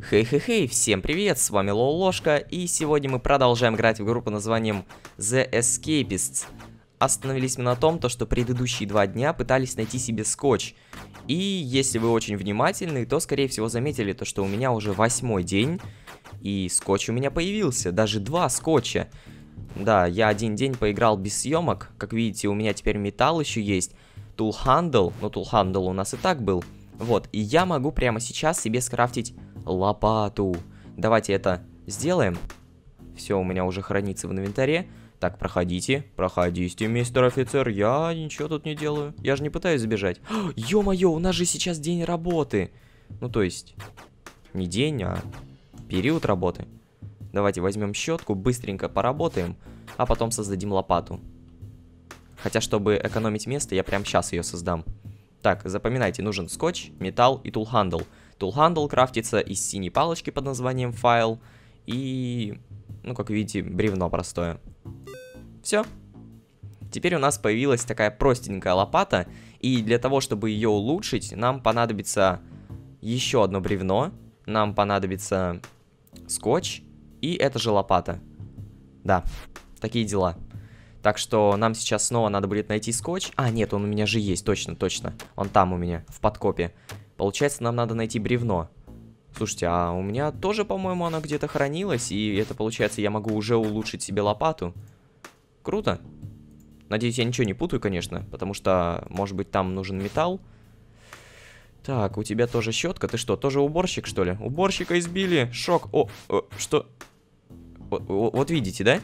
Хей-хей-хей, всем привет, с вами Лолошка, и сегодня мы продолжаем играть в игру под названием The Escapists. Остановились мы на том, что предыдущие 2 дня пытались найти себе скотч. И если вы очень внимательны, то скорее всего заметили то, что у меня уже 8-й день, и скотч у меня появился, даже 2 скотча. Да, я 1 день поиграл без съемок, как видите, у меня теперь металл еще есть, Tool Handle, но Tool Handle у нас и так был. Вот, и я могу прямо сейчас себе скрафтить лопату. Давайте это сделаем. Все, у меня уже хранится в инвентаре. Так, проходите, мистер офицер. Я ничего тут не делаю. Я же не пытаюсь сбежать. Ё-моё, у нас же сейчас день работы. Ну, то есть, не день, а период работы. Давайте возьмем щетку, быстренько поработаем, а потом создадим лопату. Хотя, чтобы экономить место, я прямо сейчас ее создам. Так, запоминайте, нужен скотч, металл и Tool Handle. Tool Handle крафтится из синей палочки под названием файл и, ну, как видите, бревно простое. Все. Теперь у нас появилась такая простенькая лопата, и для того, чтобы ее улучшить, нам понадобится еще одно бревно, нам понадобится скотч и эта же лопата. Да, такие дела. Так что нам сейчас снова надо будет найти скотч. А, нет, он у меня же есть, точно. Он там у меня, в подкопе. Получается, нам надо найти бревно. Слушайте, а у меня тоже, по-моему, оно где-то хранилось. И это, получается, я могу уже улучшить себе лопату. Круто. Надеюсь, я ничего не путаю, конечно. Потому что, может быть, там нужен металл. Так, у тебя тоже щетка. Ты что, тоже уборщик, что ли? Уборщика избили. Шок. Что? Вот видите, да?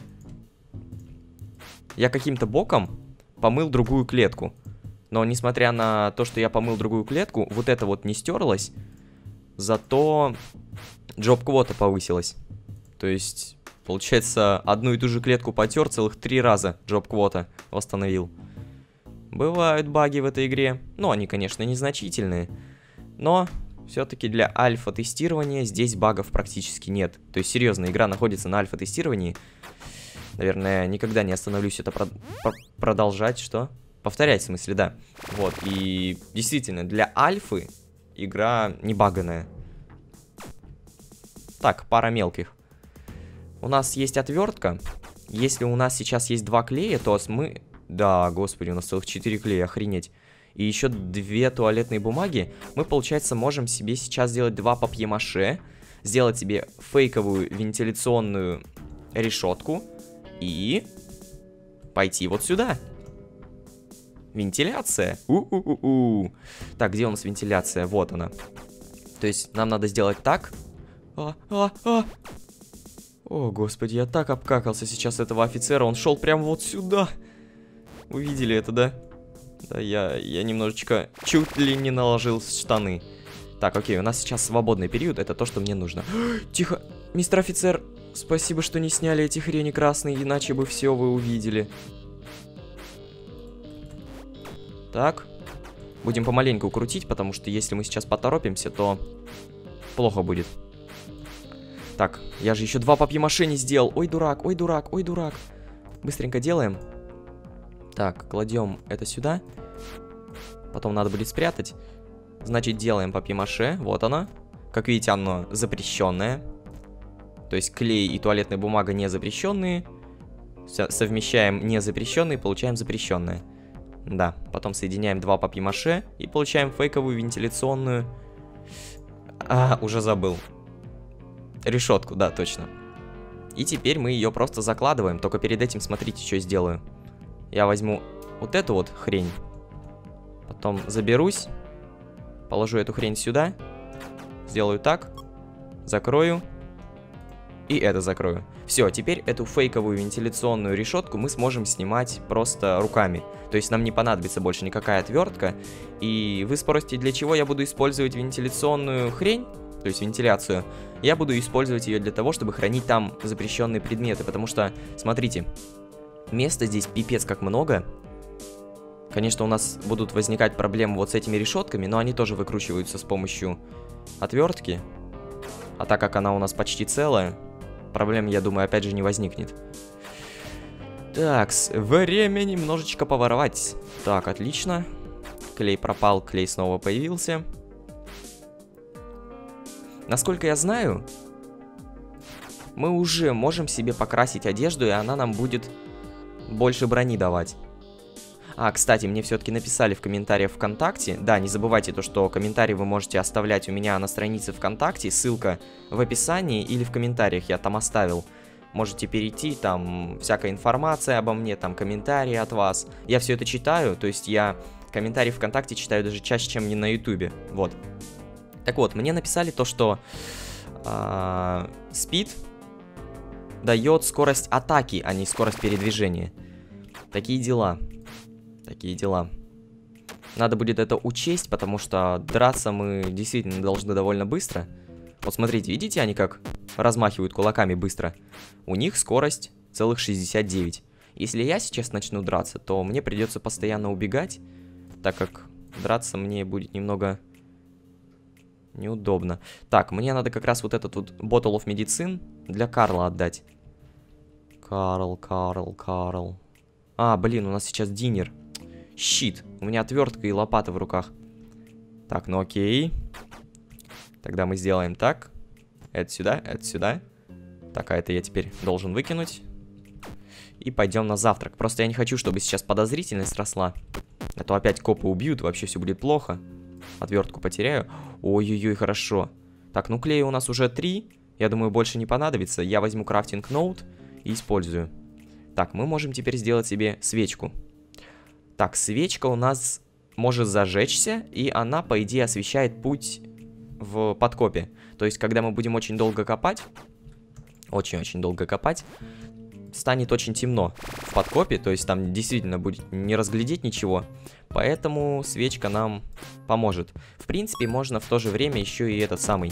Я каким-то боком помыл другую клетку. Но несмотря на то, что я помыл другую клетку, вот это вот не стерлось. Зато джоб-квота повысилась. То есть, получается, одну и ту же клетку потер целых 3 раза джоб-квота восстановил. Бывают баги в этой игре. Ну, они, конечно, незначительные. Но все-таки для альфа-тестирования здесь багов практически нет. То есть, серьезно, игра находится на альфа-тестировании. Наверное, никогда не остановлюсь это продолжать, что? Повторять, в смысле, да. Вот, и действительно, для альфы игра не баганая. Так, пара мелких. У нас есть отвертка. Если у нас сейчас есть 2 клея, то мы... Да, господи, у нас целых 4 клея, охренеть. И еще 2 туалетные бумаги. Мы, получается, можем себе сейчас сделать 2 папье-маше, сделать себе фейковую вентиляционную решетку и пойти вот сюда. Вентиляция. Так, где у нас вентиляция? Вот она. То есть нам надо сделать так. О, господи, я так обкакался сейчас этого офицера. Он шел прямо вот сюда. Вы видели это, да? Да, я немножечко чуть ли не наложил штаны. Так, окей, у нас сейчас свободный период. Это то, что мне нужно. Тихо, мистер офицер. Спасибо, что не сняли эти хрени красные, иначе бы все вы увидели. Так. Будем помаленьку крутить, потому что если мы сейчас поторопимся, то плохо будет. Так, я же еще 2 папье-маше не сделал. Ой, дурак, ой, дурак, ой, дурак. Быстренько делаем. Так, кладем это сюда. Потом надо будет спрятать. Значит, делаем папье-маше. Вот оно. Как видите, оно запрещенное. То есть клей и туалетная бумага не запрещенные. Совмещаем незапрещенные, получаем запрещенное. Да, потом соединяем 2 папье-маше и получаем фейковую вентиляционную... уже забыл. Решетку, да, точно. И теперь мы ее просто закладываем. Только перед этим смотрите, что я сделаю. Я возьму вот эту вот хрень. Потом заберусь. Положу эту хрень сюда. Сделаю так. Закрою. И это закрою. Все, теперь эту фейковую вентиляционную решетку мы сможем снимать просто руками. То есть нам не понадобится больше никакая отвертка. И вы спросите, для чего я буду использовать вентиляционную хрень? То есть вентиляцию. Я буду использовать ее для того, чтобы хранить там запрещенные предметы. Потому что, смотрите, места здесь пипец как много. Конечно, у нас будут возникать проблемы вот с этими решетками, но они тоже выкручиваются с помощью отвертки. А так как она у нас почти целая, проблем, я думаю, опять же не возникнет. Так, время немножечко поворовать. Так, отлично. Клей пропал, клей снова появился. насколько я знаю, мы уже можем себе покрасить одежду, и она нам будет больше брони давать. А, кстати, мне все-таки написали в комментариях ВКонтакте. Да, не забывайте то, что комментарии вы можете оставлять у меня на странице ВКонтакте. Ссылка в описании или в комментариях я там оставил. Можете перейти, там всякая информация обо мне, там комментарии от вас. Я все это читаю, то есть я комментарии ВКонтакте читаю даже чаще, чем не на Ютубе. Вот. Так вот, мне написали то, что Speed дает скорость атаки, а не скорость передвижения. Такие дела. Такие дела. Надо будет это учесть, потому что драться мы действительно должны довольно быстро. Вот смотрите, видите, они как размахивают кулаками быстро. У них скорость целых 69. Если я сейчас начну драться, то мне придется постоянно убегать, так как драться мне будет немного неудобно. Так, мне надо как раз вот этот вот Bottle of Medicine для Карла отдать. Карл. А, блин, у нас сейчас динер. Щит. У меня отвертка и лопата в руках. Так, ну окей. Тогда мы сделаем так. Это сюда, это сюда. Так, а это я теперь должен выкинуть. И пойдем на завтрак. Просто я не хочу, чтобы сейчас подозрительность росла. А то опять копы убьют, вообще все будет плохо. Отвертку потеряю. Ой-ой-ой, хорошо. Так, ну клея у нас уже 3. Я думаю, больше не понадобится. Я возьму крафтинг ноут и использую. Так, мы можем теперь сделать себе свечку. Так, свечка у нас может зажечься, и она, по идее, освещает путь в подкопе. То есть, когда мы будем очень долго копать, очень-очень долго копать, станет очень темно в подкопе, то есть там действительно будет не разглядеть ничего, поэтому свечка нам поможет. В принципе, можно в то же время еще и этот самый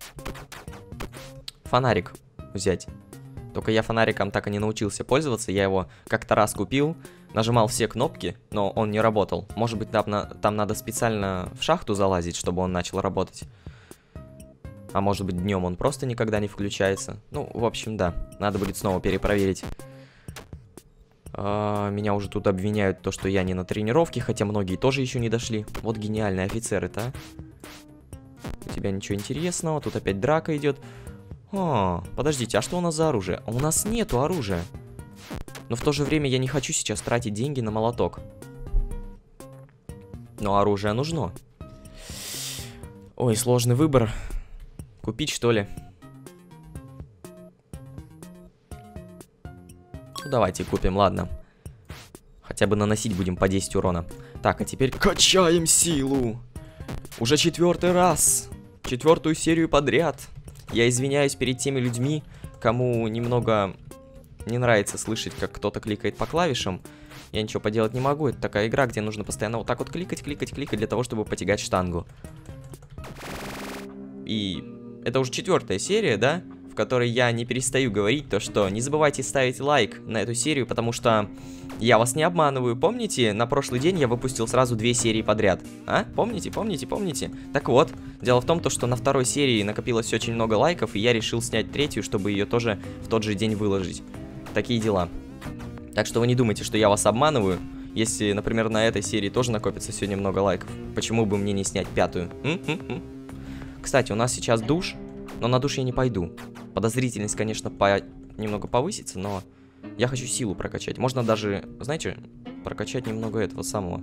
фонарик взять. Только я фонариком так и не научился пользоваться, я его как-то раз купил, нажимал все кнопки, но он не работал. Может быть, там надо специально в шахту залазить, чтобы он начал работать. А может быть, днем он просто никогда не включается. Ну, в общем, да. Надо будет снова перепроверить. Меня уже тут обвиняют, то, что я не на тренировке, хотя многие тоже еще не дошли. Вот гениальный офицер это, а. У тебя ничего интересного, тут опять драка идет. Подождите, а что у нас за оружие? У нас нету оружия. Но в то же время я не хочу сейчас тратить деньги на молоток. Но оружие нужно. Ой, сложный выбор. Купить, что ли? Ну, давайте купим, ладно. Хотя бы наносить будем по 10 урона. Так, а теперь качаем силу. Уже 4-й раз. 4-ю серию подряд. Я извиняюсь перед теми людьми, кому немного не нравится слышать, как кто-то кликает по клавишам. Я ничего поделать не могу. Это такая игра, где нужно постоянно вот так вот кликать для того, чтобы потягать штангу. И это уже 4-я серия, да? В которой я не перестаю говорить то, что не забывайте ставить лайк на эту серию, потому что я вас не обманываю. Помните, на прошлый день я выпустил сразу 2 серии подряд? А? Помните? Так вот, дело в том, что на 2-й серии накопилось очень много лайков, и я решил снять 3-ю, чтобы ее тоже в тот же день выложить. Такие дела. Так что вы не думайте, что я вас обманываю. Если, например, на этой серии тоже накопится сегодня много лайков, почему бы мне не снять 5-ю? Кстати, у нас сейчас душ, но на душ я не пойду. Подозрительность, конечно, немного повысится, но я хочу силу прокачать. Можно даже, знаете, прокачать немного этого самого.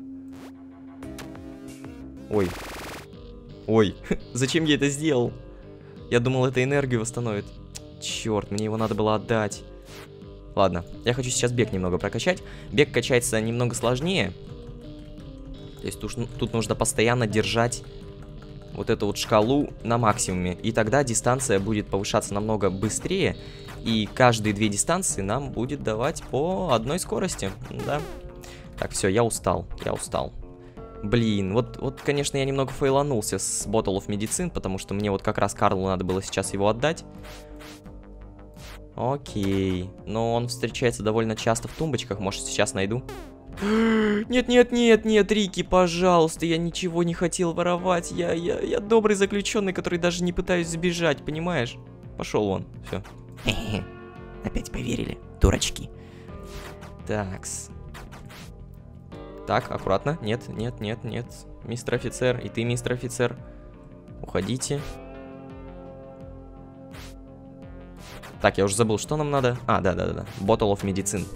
Ой, зачем я это сделал? Я думал, это энергию восстановит. Черт, мне его надо было отдать. Ладно, я хочу сейчас бег немного прокачать. Бег качается немного сложнее. То есть тут нужно постоянно держать вот эту вот шкалу на максимуме. И тогда дистанция будет повышаться намного быстрее. И каждые 2 дистанции нам будет давать по 1 скорости. Да. Так, все, я устал. Блин, вот, конечно, я немного фейланулся с Bottle of Medicine, потому что мне вот как раз Карлу надо было сейчас его отдать. Окей. Но он встречается довольно часто в тумбочках. Может, сейчас найду. Нет, Рики, пожалуйста, я ничего не хотел воровать. Я добрый заключенный, который даже не пытаюсь сбежать, понимаешь? Пошел вон, все. Опять поверили, дурачки. Такс. Так, аккуратно. Нет. Мистер офицер, и ты, мистер офицер. Уходите. Так, я уже забыл, что нам надо. А, да. Bottle of Medicine.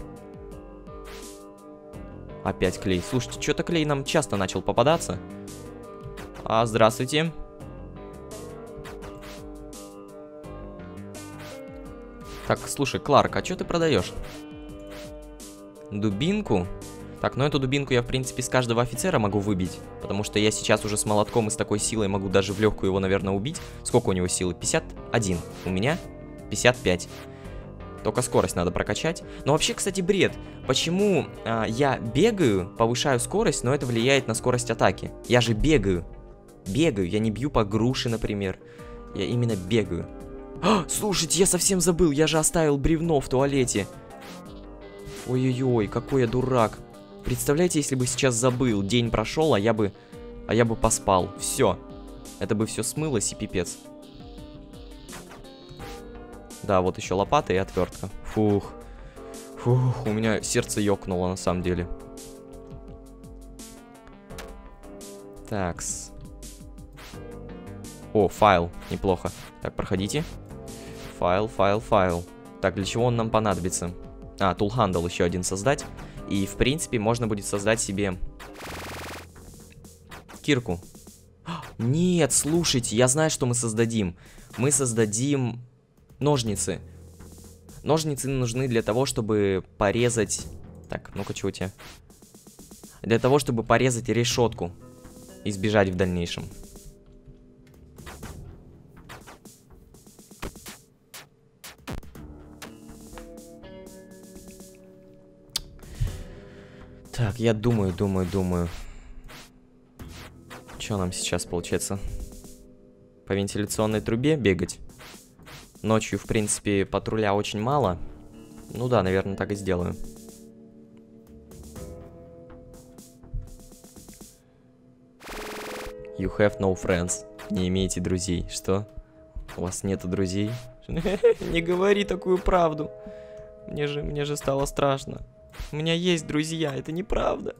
Опять клей. Слушайте, что-то клей нам часто начал попадаться. Здравствуйте. Так, слушай, Кларк, а что ты продаешь? Дубинку? Так, ну эту дубинку я, в принципе, с каждого офицера могу выбить. Потому что я сейчас уже с молотком и с такой силой могу даже в легкую его, наверное, убить. Сколько у него силы? 51. У меня 55. Только скорость надо прокачать. Но вообще, кстати, бред. Почему я бегаю, повышаю скорость, но это влияет на скорость атаки? Я же бегаю. Бегаю, я не бью по груши, например. Я именно бегаю. Слушайте, я совсем забыл, я же оставил бревно в туалете. Ой-ой-ой, какой я дурак. Представляете, если бы сейчас забыл, день прошел, а я бы поспал. Все. Это бы все смылось и пипец. Да, вот еще лопата и отвертка. Фух, у меня сердце ёкнуло на самом деле. Такс. О, файл, неплохо. Так, проходите. Файл. Так, для чего он нам понадобится? Tool Handle еще один создать. И, в принципе, можно будет создать себе кирку. Нет, слушайте, я знаю, что мы создадим. Мы создадим ножницы. Ножницы нужны для того, чтобы порезать... Так, ну-ка, что у тебя? Для того, чтобы порезать решетку. И сбежать в дальнейшем. Так, я думаю. Что нам сейчас получается? По вентиляционной трубе бегать? Ночью, в принципе, патруля очень мало. Ну да, наверное, так и сделаю. You have no friends. Не имеете друзей. Что? У вас нету друзей? Не говори такую правду. Мне же стало страшно. У меня есть друзья, это неправда.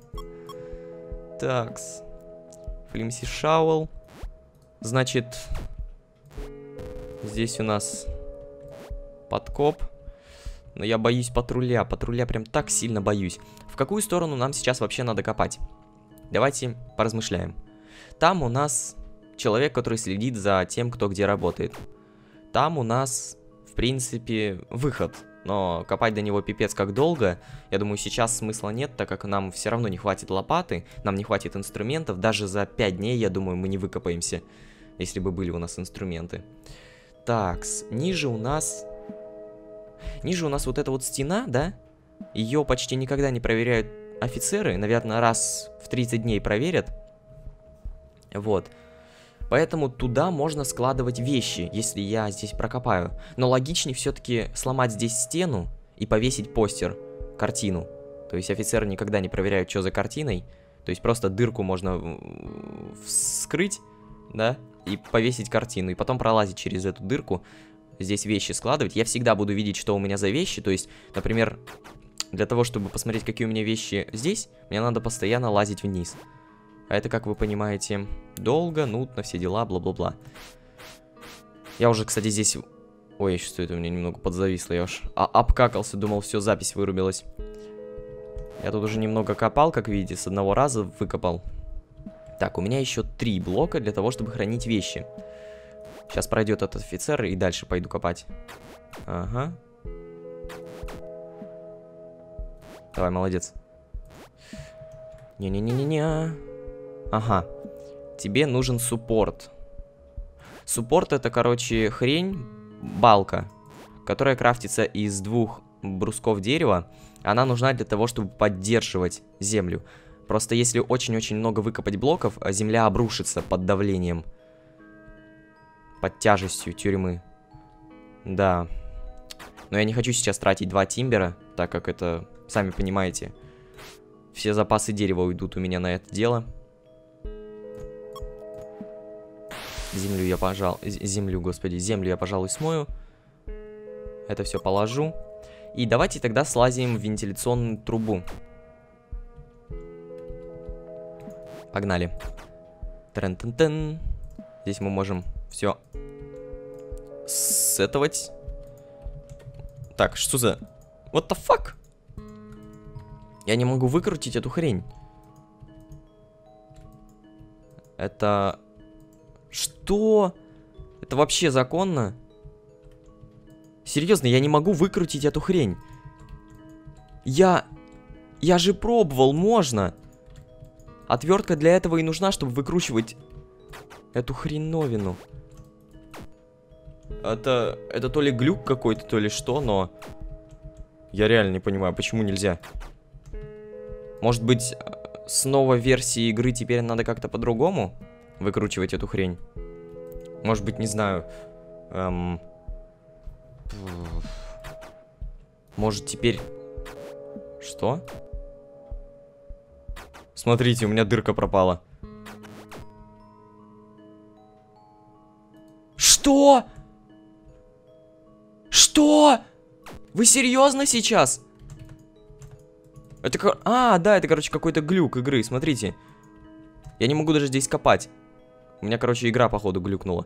Такс. Флимси Шауэлл. Значит, здесь у нас подкоп. Но я боюсь патруля. Патруля прям так сильно боюсь. В какую сторону нам сейчас вообще надо копать? Давайте поразмышляем. Там у нас человек, который следит за тем, кто где работает. Там у нас, в принципе, выход. Но копать до него пипец как долго. Я думаю, сейчас смысла нет, так как нам все равно не хватит лопаты. Нам не хватит инструментов. Даже за 5 дней, я думаю, мы не выкопаемся. Если бы были у нас инструменты. Такс, ниже у нас вот эта вот стена, да? Ее почти никогда не проверяют офицеры. Наверное, раз в 30 дней проверят. Вот. Поэтому туда можно складывать вещи, если я здесь прокопаю. Но логичнее все-таки сломать здесь стену и повесить постер, картину. То есть офицеры никогда не проверяют, что за картиной. То есть просто дырку можно вскрыть, да, и повесить картину. И потом пролазить через эту дырку, здесь вещи складывать. Я всегда буду видеть, что у меня за вещи. То есть, например, для того, чтобы посмотреть, какие у меня вещи здесь, мне надо постоянно лазить вниз. А это, как вы понимаете, долго, нудно, все дела, бла-бла-бла. Я уже, кстати, здесь... Ой, что это у меня немного подзависло, я уж обкакался, думал, все, запись вырубилась. Я тут уже немного копал, как видите, с одного раза выкопал. Так, у меня еще 3 блока для того, чтобы хранить вещи. Сейчас пройдет этот офицер и дальше пойду копать. Ага. Давай, молодец. Не-не-не-не-не. Ага. Тебе нужен суппорт. Суппорт это, короче, хрень, балка, которая крафтится из 2 брусков дерева. Она нужна для того, чтобы поддерживать землю. Просто если очень-очень много выкопать блоков, земля обрушится под давлением. Под тяжестью тюрьмы. Да. Но я не хочу сейчас тратить 2 тимбера, так как это, сами понимаете, все запасы дерева уйдут у меня на это дело. Землю я, пожалуй, смою. Это все положу. И давайте тогда слазим в вентиляционную трубу. Погнали. Трен-тен-тен. Здесь мы можем все сетовать. Так, что за... What the fuck? Я не могу выкрутить эту хрень. Это... Что? Это вообще законно? Серьезно, я не могу выкрутить эту хрень. Я же пробовал, можно. Отвертка для этого и нужна, чтобы выкручивать эту хреновину. Это то ли глюк какой-то, то ли что, но... Я реально не понимаю, почему нельзя. Может быть, с новой версии игры теперь надо как-то по-другому выкручивать эту хрень? Может быть, не знаю... Может, теперь... Что? Смотрите, у меня дырка пропала. Что? Что? Вы серьезно сейчас? Это... да, это, короче, какой-то глюк игры, смотрите. Я не могу даже здесь копать. У меня, короче, игра, походу, глюкнула.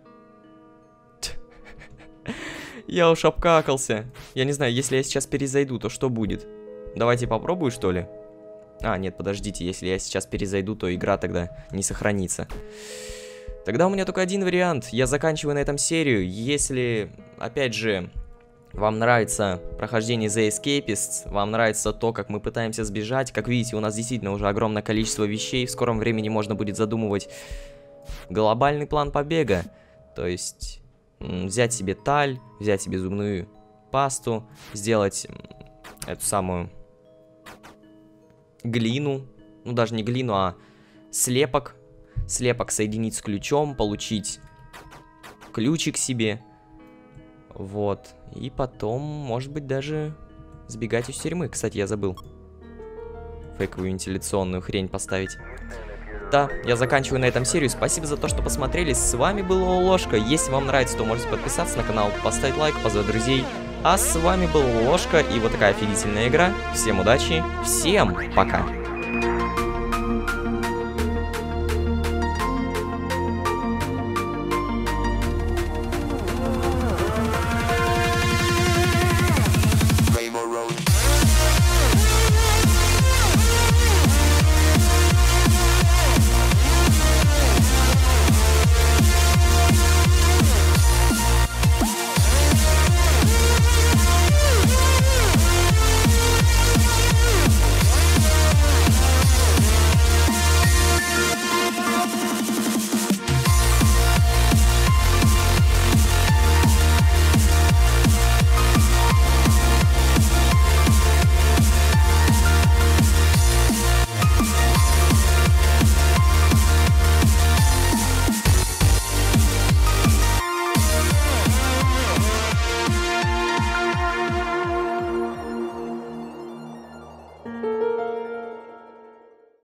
Я уж обкакался. Я не знаю, если я сейчас перезайду, то что будет? Давайте попробую, что ли? А, нет, подождите, если я сейчас перезайду, то игра тогда не сохранится. Тогда у меня только один вариант. Я заканчиваю на этом серию. Если, опять же, вам нравится прохождение The Escapists, вам нравится то, как мы пытаемся сбежать, как видите, у нас действительно уже огромное количество вещей. В скором времени можно будет задумывать глобальный план побега. То есть взять себе таль, взять себе зубную пасту, сделать эту самую глину, ну даже не глину, а слепок. Слепок соединить с ключом, получить ключик себе. Вот. И потом, может быть, даже сбегать из тюрьмы. Кстати, я забыл фейковую вентиляционную хрень поставить. Да, я заканчиваю на этом серию. Спасибо за то, что посмотрели. С вами был Ложка. Если вам нравится, то можете подписаться на канал, поставить лайк, позвать друзей. А с вами был Ложка и вот такая офигительная игра. Всем удачи, всем пока.